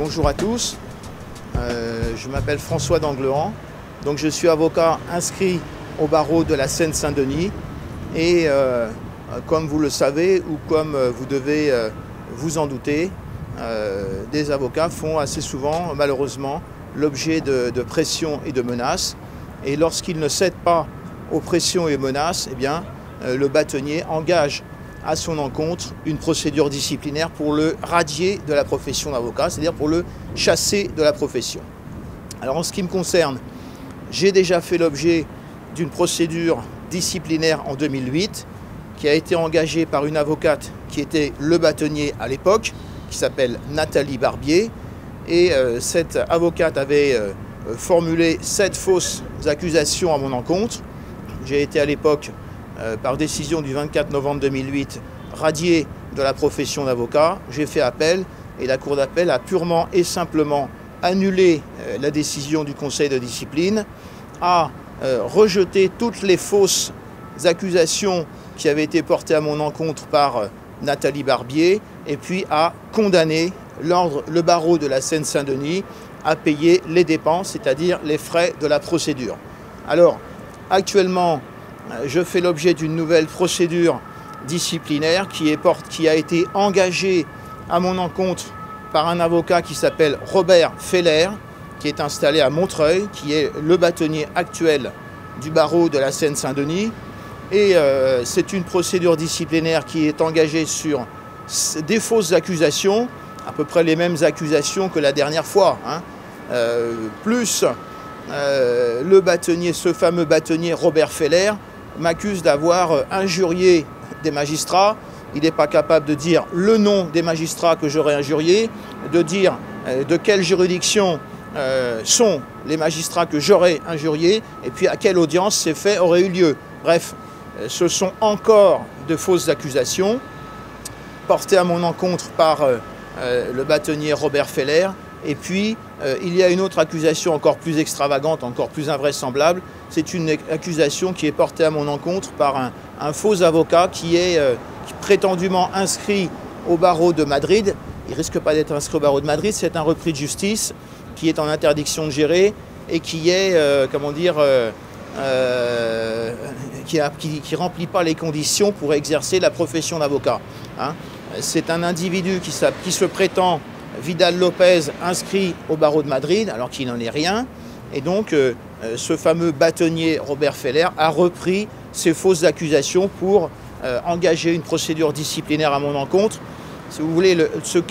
Bonjour à tous, je m'appelle François d'Anglehan, donc je suis avocat inscrit au barreau de la Seine-Saint-Denis et comme vous le savez ou comme vous devez vous en douter, des avocats font assez souvent malheureusement l'objet de pressions et de menaces, et lorsqu'ils ne cèdent pas aux pressions et aux menaces, eh bien, le bâtonnier engage à son encontre une procédure disciplinaire pour le radier de la profession d'avocat, c'est-à-dire pour le chasser de la profession. Alors en ce qui me concerne, j'ai déjà fait l'objet d'une procédure disciplinaire en 2008 qui a été engagée par une avocate qui était le bâtonnier à l'époque, qui s'appelle Nathalie Barbier, et cette avocate avait formulé 7 fausses accusations à mon encontre. J'ai été à l'époque, par décision du 24 novembre 2008, radié de la profession d'avocat. J'ai fait appel et la Cour d'appel a purement et simplement annulé la décision du Conseil de discipline, a rejeté toutes les fausses accusations qui avaient été portées à mon encontre par Nathalie Barbier et puis a condamné le barreau de la Seine-Saint-Denis à payer les dépenses, c'est-à-dire les frais de la procédure. Alors, actuellement, je fais l'objet d'une nouvelle procédure disciplinaire qui a été engagée à mon encontre par un avocat qui s'appelle Robert Feller, qui est installé à Montreuil, qui est le bâtonnier actuel du barreau de la Seine-Saint-Denis. Et c'est une procédure disciplinaire qui est engagée sur des fausses accusations, à peu près les mêmes accusations que la dernière fois, plus le bâtonnier, ce fameux bâtonnier Robert Feller, m'accuse d'avoir injurié des magistrats. Il n'est pas capable de dire le nom des magistrats que j'aurais injuriés, de dire de quelle juridiction sont les magistrats que j'aurais injuriés, et puis à quelle audience ces faits auraient eu lieu. Bref, ce sont encore de fausses accusations portées à mon encontre par le bâtonnier Robert Feller. Et puis, il y a une autre accusation encore plus extravagante, encore plus invraisemblable. C'est une accusation qui est portée à mon encontre par un faux avocat qui est prétendument inscrit au barreau de Madrid. Il ne risque pas d'être inscrit au barreau de Madrid, c'est un repris de justice qui est en interdiction de gérer et qui est, qui remplit pas les conditions pour exercer la profession d'avocat. C'est un individu qui se prétend Vidal Lopez, inscrit au barreau de Madrid, alors qu'il n'en est rien. Et donc, ce fameux bâtonnier Robert Feller a repris ces fausses accusations pour engager une procédure disciplinaire à mon encontre. Si vous voulez,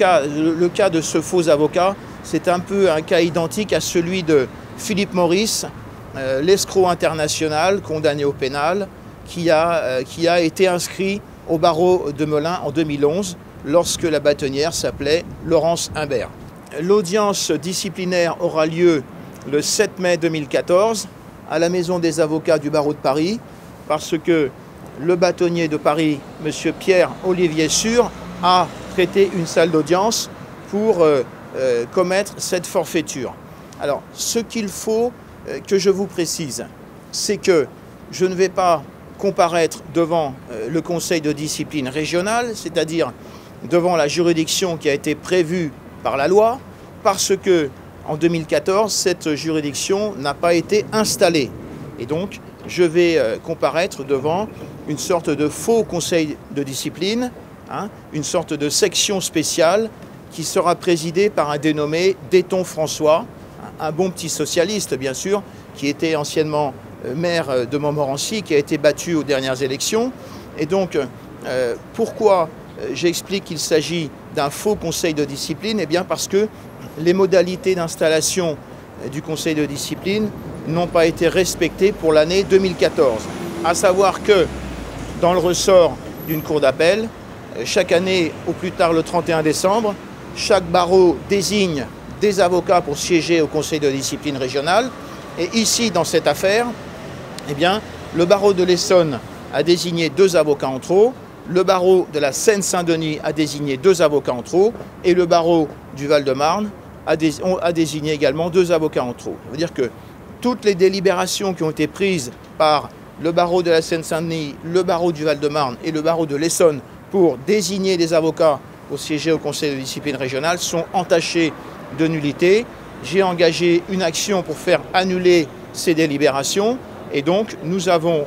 le cas de ce faux avocat, c'est un peu un cas identique à celui de Philippe Maurice, l'escroc international condamné au pénal, qui a été inscrit au barreau de Melun en 2011, lorsque la bâtonnière s'appelait Laurence Imbert. L'audience disciplinaire aura lieu le 7 mai 2014 à la Maison des avocats du barreau de Paris, parce que le bâtonnier de Paris, M. Pierre-Olivier Sûr, a prêté une salle d'audience pour commettre cette forfaiture. Alors, ce qu'il faut que je vous précise, c'est que je ne vais pas comparaître devant le conseil de discipline régional, c'est-à-dire devant la juridiction qui a été prévue par la loi, parce que en 2014, cette juridiction n'a pas été installée. Et donc, je vais comparaître devant une sorte de faux conseil de discipline, une sorte de section spéciale qui sera présidée par un dénommé Déton François, un bon petit socialiste, bien sûr, qui était anciennement maire de Montmorency, qui a été battu aux dernières élections. Et donc, pourquoi j'explique qu'il s'agit d'un faux conseil de discipline? Eh bien parce que les modalités d'installation du conseil de discipline n'ont pas été respectées pour l'année 2014. À savoir que dans le ressort d'une cour d'appel, chaque année, au plus tard le 31 décembre, chaque barreau désigne des avocats pour siéger au conseil de discipline régional. Et ici, dans cette affaire, eh bien, le barreau de l'Essonne a désigné 2 avocats en trop, le barreau de la Seine-Saint-Denis a désigné 2 avocats en trop, et le barreau du Val-de-Marne a désigné également 2 avocats en trop. Ça veut dire que toutes les délibérations qui ont été prises par le barreau de la Seine-Saint-Denis, le barreau du Val-de-Marne et le barreau de l'Essonne pour désigner des avocats pour siéger au conseil de discipline régionale sont entachées de nullité. J'ai engagé une action pour faire annuler ces délibérations. Et donc, nous avons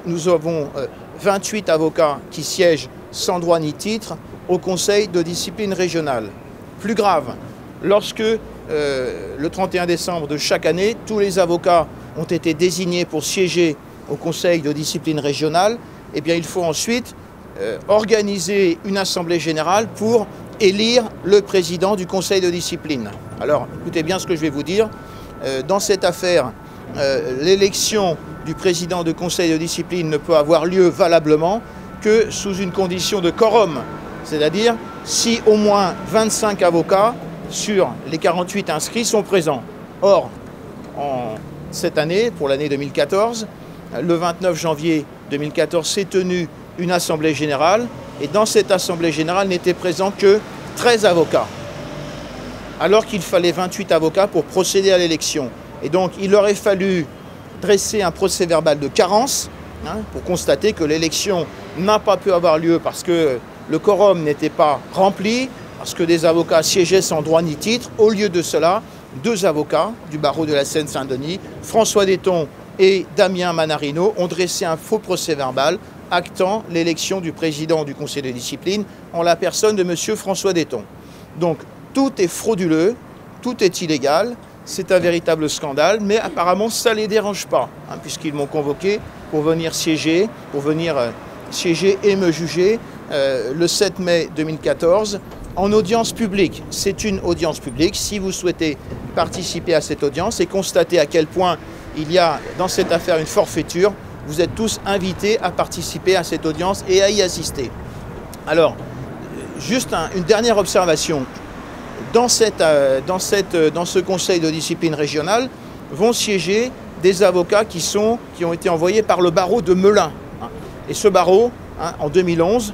28 avocats qui siègent sans droit ni titre au Conseil de discipline régionale. Plus grave, lorsque le 31 décembre de chaque année, tous les avocats ont été désignés pour siéger au Conseil de discipline régionale, eh bien, il faut ensuite organiser une assemblée générale pour élire le président du Conseil de discipline. Alors, écoutez bien ce que je vais vous dire. Dans cette affaire, l'élection du président du Conseil de discipline ne peut avoir lieu valablement que sous une condition de quorum, c'est-à-dire si au moins 25 avocats sur les 48 inscrits sont présents. Or, cette année, pour l'année 2014, le 29 janvier 2014 s'est tenue une assemblée générale et dans cette assemblée générale n'étaient présents que 13 avocats, alors qu'il fallait 28 avocats pour procéder à l'élection. Et donc il aurait fallu dresser un procès-verbal de carence pour constater que l'élection n'a pas pu avoir lieu parce que le quorum n'était pas rempli, parce que des avocats siégeaient sans droit ni titre. Au lieu de cela, 2 avocats du barreau de la Seine-Saint-Denis, François Detton et Damien Manarino, ont dressé un faux procès-verbal actant l'élection du président du conseil de discipline en la personne de M. François Detton. Donc tout est frauduleux, tout est illégal, c'est un véritable scandale, mais apparemment ça ne les dérange pas, puisqu'ils m'ont convoqué pour venir siéger et me juger le 7 mai 2014 en audience publique. C'est une audience publique. Si vous souhaitez participer à cette audience et constater à quel point il y a dans cette affaire une forfaiture, vous êtes tous invités à participer à cette audience et à y assister. Alors, juste une dernière observation. Dans ce conseil de discipline régionale vont siéger des avocats qui ont été envoyés par le barreau de Melun. Et ce barreau, en 2011,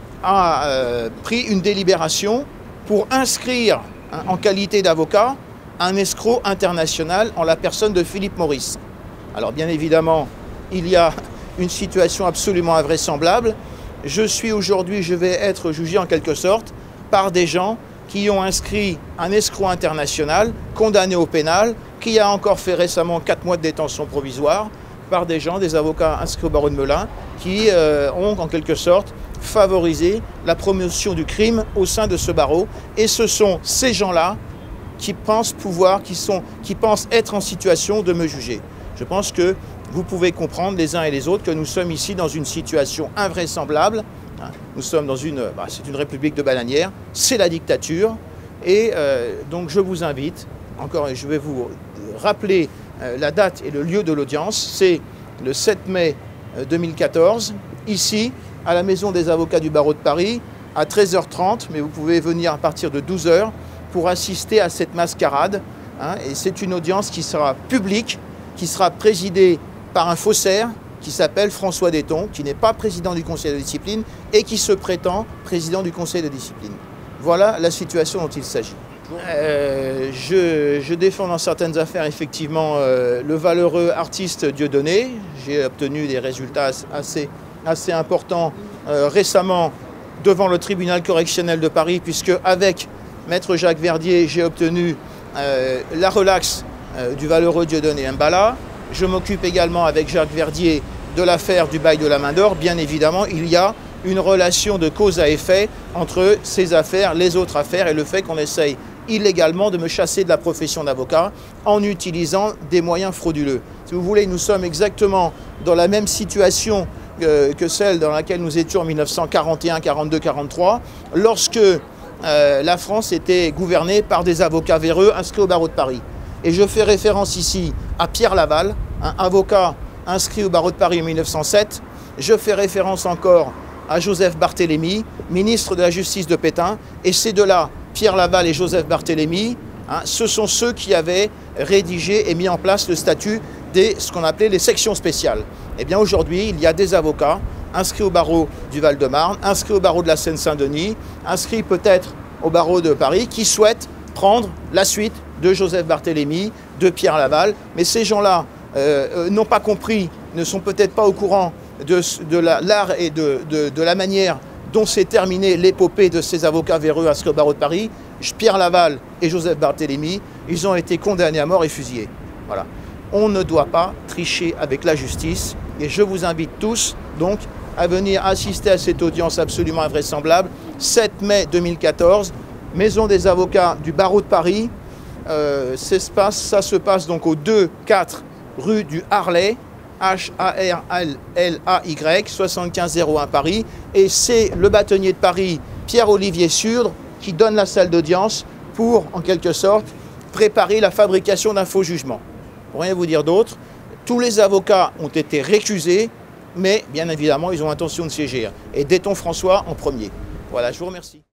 a pris une délibération pour inscrire en qualité d'avocat un escroc international en la personne de Philippe Maurice. Alors bien évidemment, il y a une situation absolument invraisemblable. Je vais être jugé en quelque sorte par des gens qui ont inscrit un escroc international, condamné au pénal, qui a encore fait récemment 4 mois de détention provisoire, par des gens, des avocats inscrits au barreau de Melun, qui ont en quelque sorte favorisé la promotion du crime au sein de ce barreau. Et ce sont ces gens-là qui pensent qui pensent être en situation de me juger. Je pense que vous pouvez comprendre les uns et les autres que nous sommes ici dans une situation invraisemblable. Nous sommes dans c'est une république de bananières, c'est la dictature. Et donc je vous invite, je vais vous rappeler la date et le lieu de l'audience. C'est le 7 mai 2014, ici, à la Maison des avocats du barreau de Paris, à 13h30, mais vous pouvez venir à partir de 12h pour assister à cette mascarade. Et c'est une audience qui sera publique, qui sera présidée par un faussaire qui s'appelle François Detton, qui n'est pas président du conseil de discipline et qui se prétend président du conseil de discipline. Voilà la situation dont il s'agit. Je défends dans certaines affaires effectivement le valeureux artiste Dieudonné. J'ai obtenu des résultats assez importants récemment devant le tribunal correctionnel de Paris, puisque avec Maître Jacques Verdier, j'ai obtenu la relaxe du valeureux Dieudonné Mbala. Je m'occupe également avec Jacques Verdier de l'affaire du bail de la main d'or. Bien évidemment, il y a une relation de cause à effet entre ces affaires, les autres affaires et le fait qu'on essaye illégalement de me chasser de la profession d'avocat en utilisant des moyens frauduleux. Si vous voulez, nous sommes exactement dans la même situation que celle dans laquelle nous étions en 1941, 42, 43, lorsque la France était gouvernée par des avocats véreux inscrits au barreau de Paris. Et je fais référence ici à Pierre Laval, un avocat inscrit au barreau de Paris en 1907. Je fais référence encore à Joseph Barthélemy, ministre de la Justice de Pétain. Et ces deux-là, Pierre Laval et Joseph Barthélemy, ce sont ceux qui avaient rédigé et mis en place le statut ce qu'on appelait les sections spéciales. Eh bien aujourd'hui, il y a des avocats inscrits au barreau du Val-de-Marne, inscrits au barreau de la Seine-Saint-Denis, inscrits peut-être au barreau de Paris, qui souhaitent prendre la suite de Joseph Barthélemy, de Pierre Laval. Mais ces gens-là n'ont pas compris, ne sont peut-être pas au courant de l'art et de la manière dont s'est terminée l'épopée de ces avocats véreux inscrits au barreau de Paris, Pierre Laval et Joseph Barthélemy, ils ont été condamnés à mort et fusillés. Voilà. On ne doit pas tricher avec la justice et je vous invite tous donc à venir assister à cette audience absolument invraisemblable, 7 mai 2014, Maison des avocats du barreau de Paris. Ça se passe donc au 2-4 rue du Harlay, H-A-R-L-L-A-Y, 7501 Paris. Et c'est le bâtonnier de Paris, Pierre-Olivier Surdre, qui donne la salle d'audience pour, en quelque sorte, préparer la fabrication d'un faux jugement. Pour rien vous dire d'autre, tous les avocats ont été récusés, mais bien évidemment, ils ont intention de siéger. Et Dayton François en premier. Voilà, je vous remercie.